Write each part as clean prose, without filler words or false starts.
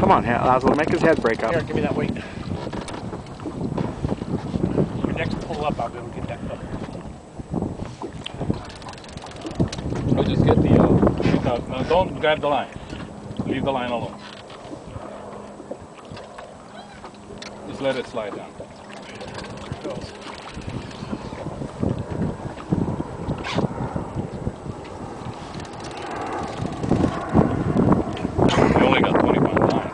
Come on, Laszlo, make his head break up. Here, give me that weight. Your next pull up, I'll be able to get that hook. Or just get the, no, don't grab the line. Leave the line alone. Just let it slide down. It goes. You only got 20-pound line.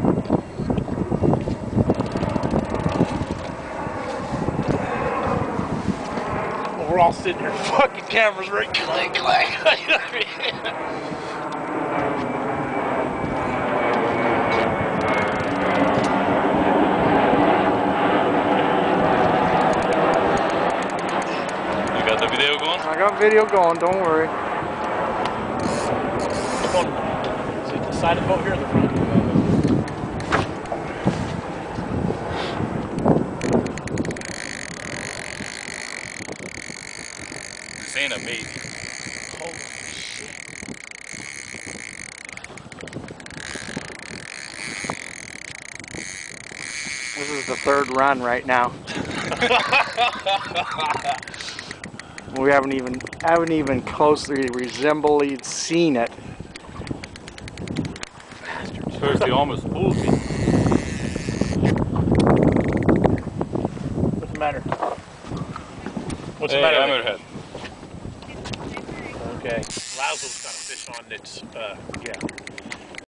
Well, we're all sitting here, fucking cameras right, clank, clank. The video going? I got video going, don't worry. Is it the side of the boat here or the front? This ain't a baby. Holy shit. This is the third run right now. We haven't even closely resembled seen it. Sturgie almost pulled me. What's the matter? What's Hey, the matter? hammerhead. Okay. Laszlo's got a fish on that's, yeah.